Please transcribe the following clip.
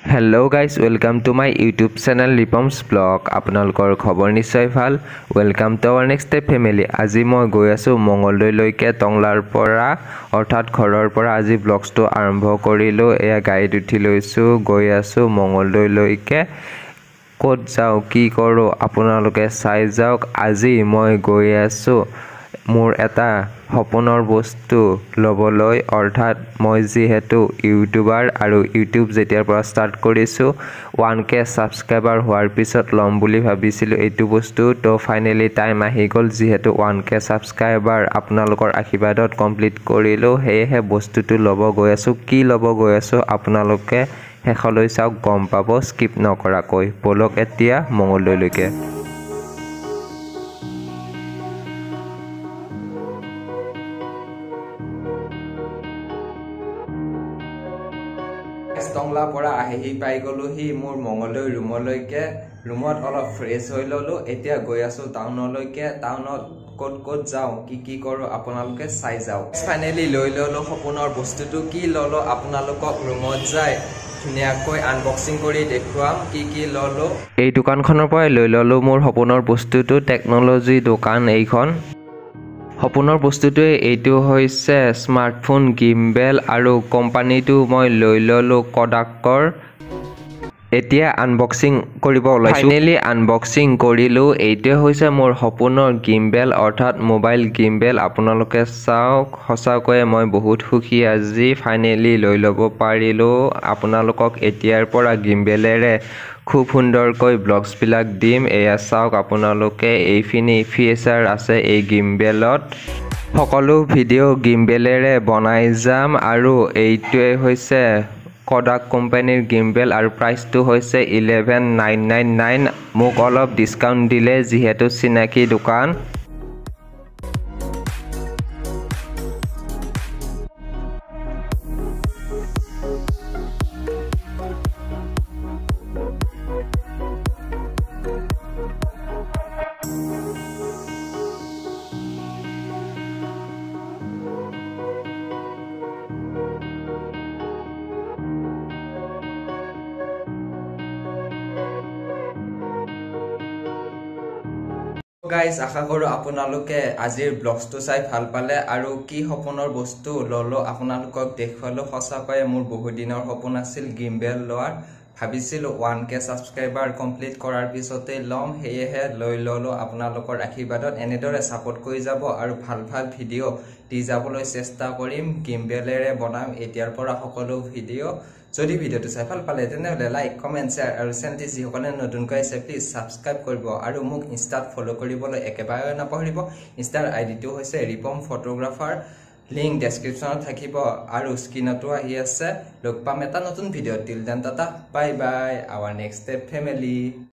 Hello guys, welcome to my YouTube channel Ripams blog. আপোনালোকৰ খবৰ নিশ্চয় ভাল. Welcome to our next step family. আজি মই গৈ আছো মঙ্গলদৈলৈকে টংলাৰ পৰা অৰ্থাৎ ঘৰৰ পৰা আজি ব্লগটো আৰম্ভ কৰিলো। এয়া গাড়ীত উঠি লৈছো, গৈ আছো মঙ্গলদৈলৈকে। ক'ত যাও কি কৰো আপোনালোকে চাই যাওক। আজি মই গৈ আছো মোৰ এটা সপোনৰ বস্তু লবলৈ, অৰ্থাৎ মই যেহেতু ইউটিউবাৰ আৰু ইউটিউব যেতিয়াৰ পৰা ষ্টাৰ্ট কৰিছো 1k সাবস্ক্ৰাইবাৰ হোৱাৰ পিছত লম বুলি ভাবিছিলো এইটো বস্তু। তো ফাইনালি টাইম আহি গ'ল, যেহেতু 1k সাবস্ক্ৰাইবাৰ আপোনালোকৰ আশীৰ্বাদত কমপ্লিট কৰিলো। সেয়েহে বস্তুটো ল'ব গৈ আছো। কি ল'ব গৈ আছো আপোনালোকে শেষলৈ চাওক, গম পাব স্কিপ নকৰাকৈ। বলক এতিয়া মঙ্গলদৈলৈকে। টংলা পৰা আহি পাই গলোহি মোৰ মঙ্গলদৈ ৰুমলৈকে। ৰুমত অলপ ফ্ৰেছ হৈ ললো। এতিয়া গৈ আছো টাউনলৈকে। টাউনত ক'ত যাও কি কৰো আপোনালোকে চাই যাওক। ফাইনেলি লৈ ললো সপোনৰ বস্তুটো। কি ললো আপোনালোকক ৰুমত যায় ধুনীয়াকৈ আনবক্সিং কৰি দেখুৱাম কি ললো। এই দোকানখনৰ পৰাই লৈ ললো মোৰ সপোনৰ বস্তুটো। টেকনলজি দোকান এইখন। সপোনৰ বস্তুটোৱে এইটো হৈছে স্মাৰ্টফোন গিম্বেল আৰু কোম্পানীটো মই লৈ ললো কডাকৰ। এতিয়া আনবক্সিং কৰিব ওলাইছো। ফাইনেলি আনবক্সিং কৰিলো। এইটোৱে হৈছে মোৰ সপোনৰ গিম্বেল অৰ্থাৎ মোবাইল গিম্বেল। আপোনালোকে চাওক, সঁচাকৈয়ে মই বহুত সুখী আজি ফাইনেলি লৈ ল'ব পাৰিলো। আপোনালোকক এতিয়াৰ পৰা গিম্বেলেৰে খুব সুন্দৰকৈ ব্লগছবিলাক দিম। এয়া চাওক আপোনালোকে, এইখিনি ফিচাৰ আছে এই গিম্বেলত। সকলো ভিডিঅ' গিম্বেলেৰে বনাই যাম। আৰু এইটোৱে হৈছে কডাক কোম্পানীৰ গিম্বেল আৰু প্ৰাইচটো হৈছে 11999। মোক অলপ ডিছকাউণ্ট দিলে যিহেতু চিনাকি দোকান। গাইজ, আশা কৰো আপোনালোকে আজিৰ ব্লগটো চাই ভাল পালে আৰু কি সপোনৰ বস্তু ললো আপোনালোকক দেখুৱালো। সঁচাকৈয়ে মোৰ বহুত দিনৰ সপোন আছিল গিম্বেল লোৱাৰ। ভাবিছিলো 1k সাবস্ক্ৰাইবাৰ কমপ্লিট কৰাৰ পিছতে ল'ম, সেয়েহে লৈ ললো। আপোনালোকৰ আশীৰ্বাদত এনেদৰে ছাপোৰ্ট কৰি যাব আৰু ভাল ভিডিঅ' দি যাবলৈ চেষ্টা কৰিম। গিম্বেলেৰে বনাম এতিয়াৰ পৰা সকলো ভিডিঅ'। যদি ভিডিঅ'টো চাই ভাল পালে তেনেহ'লে লাইক, কমেণ্ট, শ্বেয়াৰ আৰু চেনেলটি যিসকলে নতুনকৈ আছে প্লিজ ছাবস্ক্ৰাইব কৰিব আৰু মোক ইনষ্টাত ফ'ল' কৰিবলৈ একেবাৰে নাপাহৰিব। ইনষ্টাৰ আইডিটো হৈছে ৰিপম ফটোগ্ৰাফাৰ। লিংক ডেছক্ৰিপশ্যনত থাকিব আৰু স্ক্ৰীণতো আহি আছে। লগ পাম এটা নতুন ভিডিঅ'ত। Till then tata, bye bye, our next step family.